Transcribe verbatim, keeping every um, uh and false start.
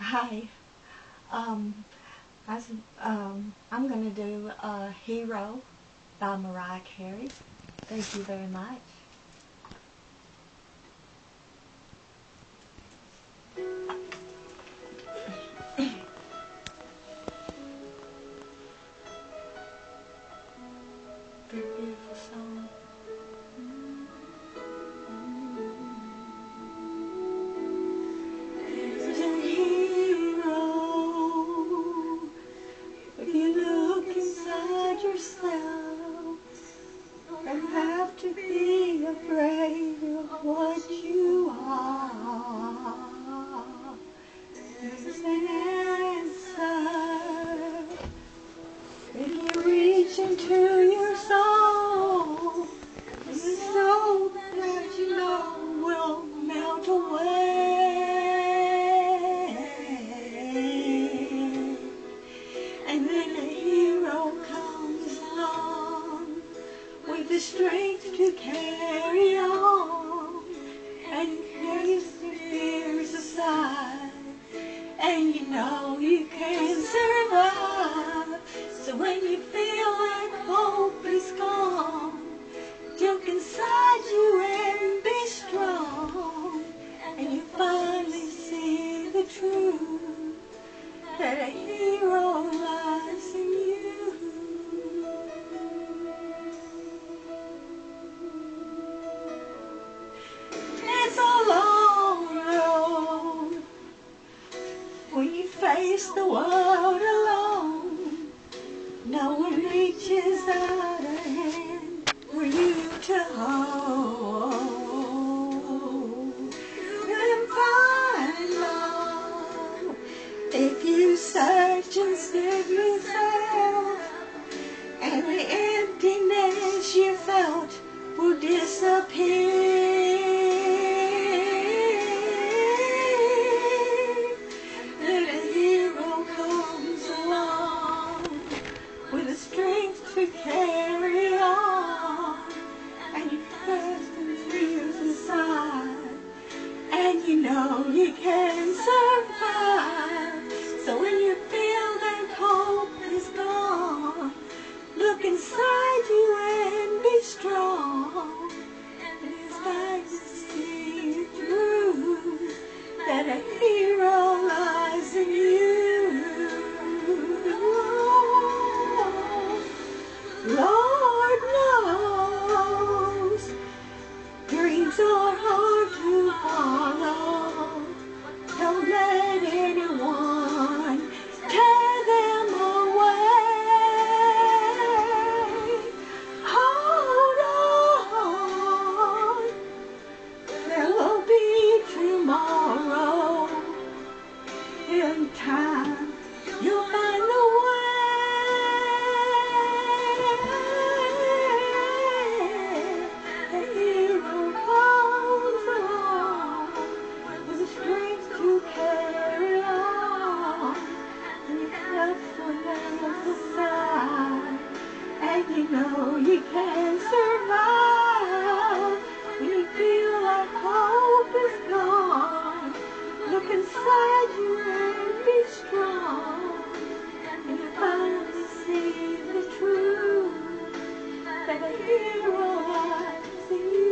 Hi. Um, I was, um, I'm going to do a Hero by Mariah Carey. Thank you very much. Very beautiful song. There's a hero if you look inside yourself. Don't have to be afraid of what you are. There's an answer if you reach into your soul. The soul that you know will melt away. And then a hero comes along with the strength to carry on, and lays your fears aside, and you know you can survive. So when you feel like hope is gone, look inside you and be strong, and you finally see the truth, that a hero lies in you. It's a long road when you face the world alone. No one reaches out a hand for you to hold. You can find love if you search and sniff yourself, and the emptiness you felt will disappear. Then a hero comes along with the strength to carry on, and you cast the fears aside, and you know you can survive. So when you feel that hope is gone, look inside you and be strong, and it's time to see the truth, that a hero lies in you. Lord knows dreams are hard to follow. Don't let anyone tear them away. Hold on, there will be tomorrow. In time, you'll find the way. The hero comes along with the strength to carry on, and you cast your nails aside, and you know you can survive. When you feel like hope is gone, look inside you and be strong, and you finally see the truth, that a hero lies in you.